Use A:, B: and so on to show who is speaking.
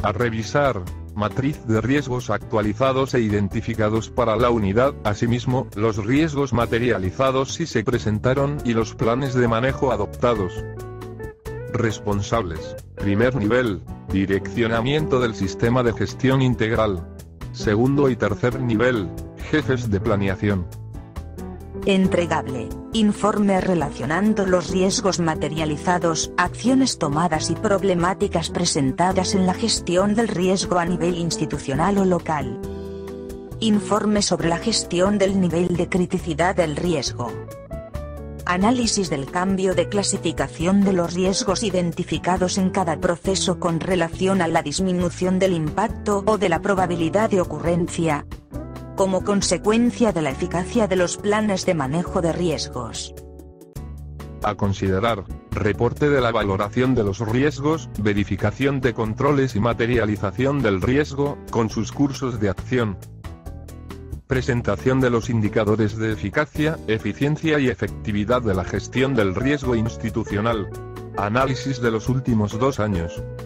A: A revisar. Matriz de riesgos actualizados e identificados para la unidad, asimismo, los riesgos materializados si se presentaron y los planes de manejo adoptados. Responsables. Primer nivel, direccionamiento del sistema de gestión integral. Segundo y tercer nivel, jefes de planeación.
B: Entregable. Informe relacionando los riesgos materializados, acciones tomadas y problemáticas presentadas en la gestión del riesgo a nivel institucional o local. Informe sobre la gestión del nivel de criticidad del riesgo. Análisis del cambio de clasificación de los riesgos identificados en cada proceso con relación a la disminución del impacto o de la probabilidad de ocurrencia, como consecuencia de la eficacia de los planes de manejo de riesgos.
A: A considerar. Reporte de la valoración de los riesgos, verificación de controles y materialización del riesgo, con sus cursos de acción. Presentación de los indicadores de eficacia, eficiencia y efectividad de la gestión del riesgo institucional. Análisis de los últimos 2 años.